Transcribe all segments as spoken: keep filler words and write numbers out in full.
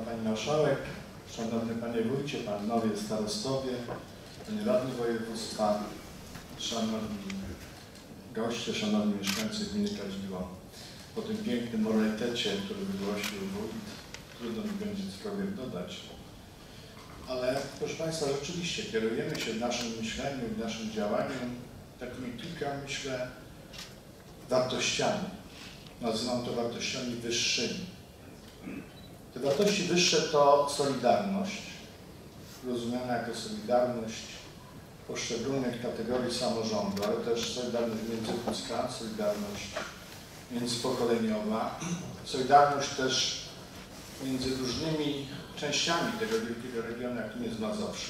Pani Marszałek, Szanowny Panie Wójcie, Panowie Starostowie, Panie Radny Województwa, Szanowni goście, Szanowni mieszkańcy gminy Kadzidło. Po tym pięknym moralitecie, który wygłosił wójt, trudno mi będzie cokolwiek dodać. Ale proszę Państwa, rzeczywiście kierujemy się w naszym myśleniu i w naszym działaniu takimi kilka, myślę, wartościami. Nazywam to wartościami wyższymi. Te wartości wyższe to solidarność, rozumiana jako solidarność poszczególnych kategorii samorządu, ale też solidarność międzyludzka, solidarność międzypokoleniowa, solidarność też między różnymi częściami tego wielkiego regionu, jakim jest Mazowsze.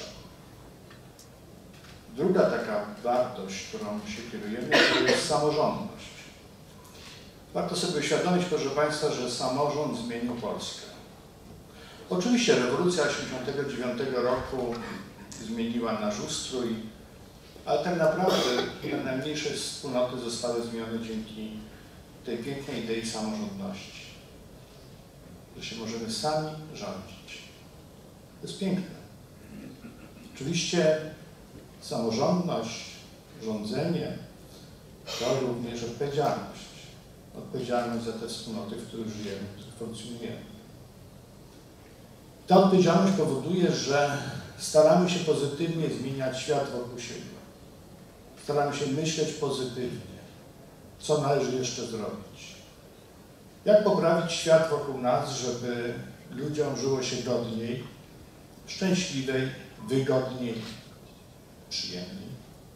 Druga taka wartość, którą się kierujemy, to jest samorządność. Warto sobie uświadomić, proszę Państwa, że samorząd zmienił Polskę. Oczywiście rewolucja tysiąc dziewięćset osiemdziesiątego dziewiątego roku zmieniła nasz ustrój, ale tak naprawdę te najmniejsze wspólnoty zostały zmienione dzięki tej pięknej idei samorządności, że się możemy sami rządzić. To jest piękne. Oczywiście samorządność, rządzenie to również odpowiedzialność. Odpowiedzialność za te wspólnoty, w których żyjemy, w których funkcjonujemy. Ta odpowiedzialność powoduje, że staramy się pozytywnie zmieniać świat wokół siebie. Staramy się myśleć pozytywnie, co należy jeszcze zrobić. Jak poprawić świat wokół nas, żeby ludziom żyło się godniej, szczęśliwej, wygodniej, przyjemniej.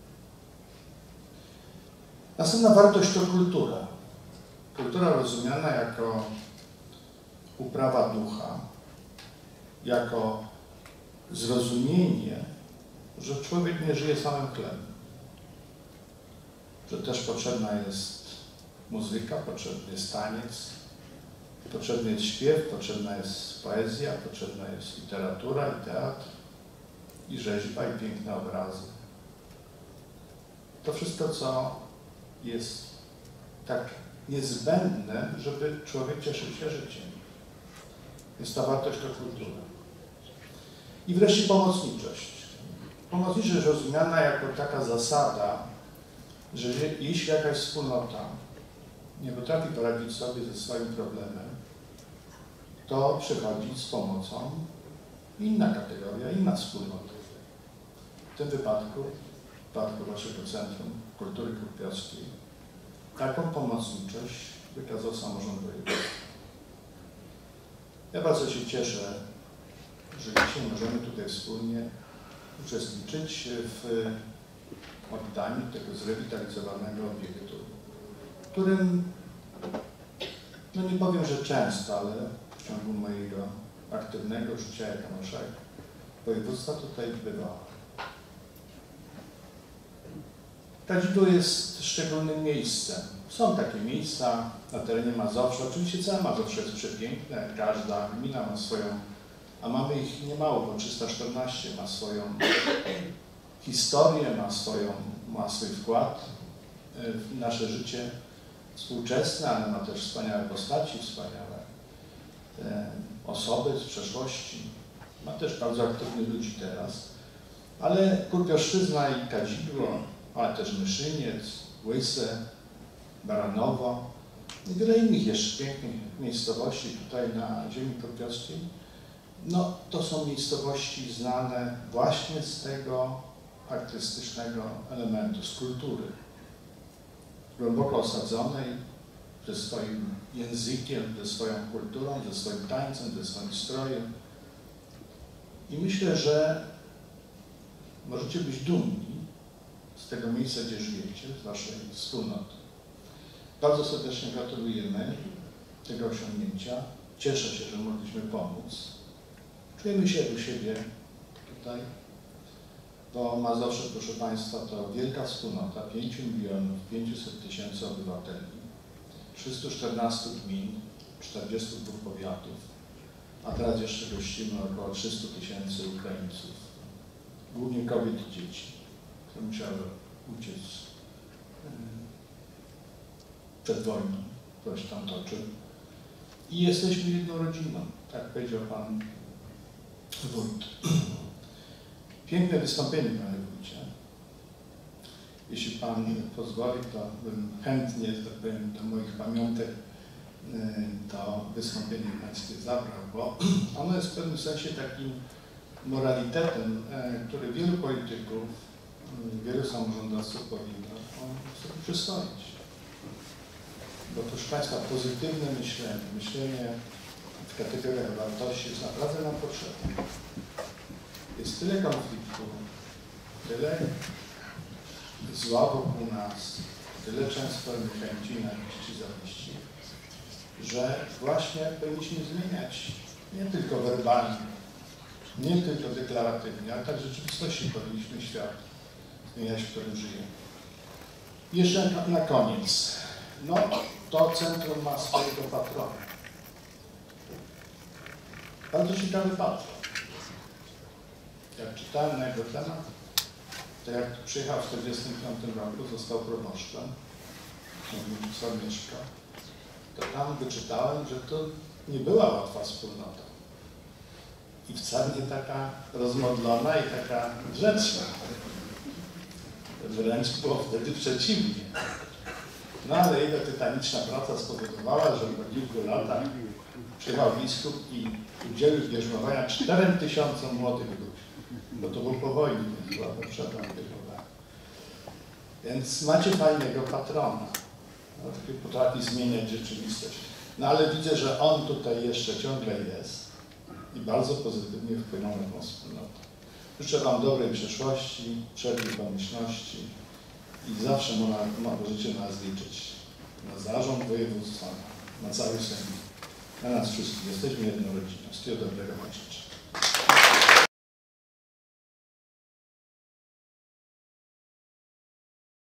Następna wartość to kultura. Kultura rozumiana jako uprawa ducha, jako zrozumienie, że człowiek nie żyje samym chlebem, że też potrzebna jest muzyka, potrzebny jest taniec, potrzebny jest śpiew, potrzebna jest poezja, potrzebna jest literatura i teatr, i rzeźba, i piękne obrazy. To wszystko, co jest tak niezbędne, żeby człowiek cieszył się życiem. Jest ta wartość to kultura. I wreszcie pomocniczość. Pomocniczość rozumiana jako taka zasada, że jeśli jakaś wspólnota nie potrafi poradzić sobie ze swoim problemem, to przychodzi z pomocą inna kategoria, inna wspólnota. W tym wypadku, w wypadku Waszego Centrum Kultury Kupiowskiej, taką pomocniczość wykazał samorząd województwa. Ja bardzo się cieszę, że dzisiaj możemy tutaj wspólnie uczestniczyć w oddaniu tego zrewitalizowanego obiektu, którym, no nie powiem, że często, ale w ciągu mojego aktywnego życia jako marszałek województwa tutaj bywałem. Kadzidło jest szczególnym miejscem. Są takie miejsca na terenie Mazowsza. Oczywiście całe Mazowsze jest przepiękne, każda gmina ma swoją, a mamy ich niemało, bo trzysta czternaście ma swoją historię, ma, swoją, ma swój wkład w nasze życie współczesne, ale ma też wspaniałe postaci, wspaniałe osoby z przeszłości. Ma też bardzo aktywnych ludzi teraz, ale Kurpiowszczyzna i Kadzidło, ale też Myszyniec, Łyse, Baranowo i wiele innych jeszcze pięknych miejscowości tutaj na ziemi kurpiowskiej. No, to są miejscowości znane właśnie z tego artystycznego elementu, z kultury, głęboko osadzonej ze swoim językiem, ze swoją kulturą, ze swoim tańcem, ze swoim strojem. I myślę, że możecie być dumni z tego miejsca, gdzie żyjecie, z waszej wspólnoty. Bardzo serdecznie gratulujemy tego osiągnięcia. Cieszę się, że mogliśmy pomóc. Czujemy się u siebie tutaj, bo Mazowsze, proszę Państwa, to wielka wspólnota, pięć milionów pięćset tysięcy obywateli, trzysta czternaście gmin, czterdzieści dwa powiatów, a teraz jeszcze gościmy około trzysta tysięcy Ukraińców, głównie kobiet i dzieci, które musiały uciec przed wojną, ktoś tam toczył. i jesteśmy jedną rodziną, tak powiedział pan wójt. Piękne wystąpienie, panie wójcie. Jeśli pan pozwoli, to bym chętnie, że tak powiem, do moich pamiątek to wystąpienie pańskie zabrał, bo ono jest w pewnym sensie takim moralitetem, który wielu polityków, wielu samorządowców powinno sobie przyswoić. Bo proszę państwa, pozytywne myślenie, myślenie w kategoriach wartości jest naprawdę nam potrzebne. Jest tyle konfliktów, tyle zła wokół nas, tyle często niechęci, nienawiści, zawiści, że właśnie powinniśmy zmieniać nie tylko werbalnie, nie tylko deklaratywnie, ale także w rzeczywistości powinniśmy świat zmieniać, w którym żyjemy. Jeszcze na, na koniec. No, to centrum ma swojego patrona. Bardzo ciekawy patron. Jak czytałem na jego temat, to jak przyjechał w tysiąc dziewięćset czterdziestym piątym roku, został proboszczem, w mieszka, to tam wyczytałem, że to nie była łatwa wspólnota. I wcale nie taka rozmodlona i taka grzeczna. Wręcz było wtedy przeciwnie. No ale jego tytaniczna praca spowodowała, że po kilku latach przyjechał biskup i udzielił bierzmowania czterem tysiącom młodych ludzi. Bo to był po wojnie, więc była potrzebna bierzmowania. Więc macie fajnego patrona, no, który potrafi zmieniać rzeczywistość. No ale widzę, że on tutaj jeszcze ciągle jest i bardzo pozytywnie wpłynął na tą wspólnotę. Życzę wam dobrej przyszłości, wszelkiej pomyślności i zawsze możecie na nas liczyć. Na zarząd województwa, na cały sejm, na nas wszystkich. Jesteśmy jedną rodziną. Wszystkiego dobrego wam życzę.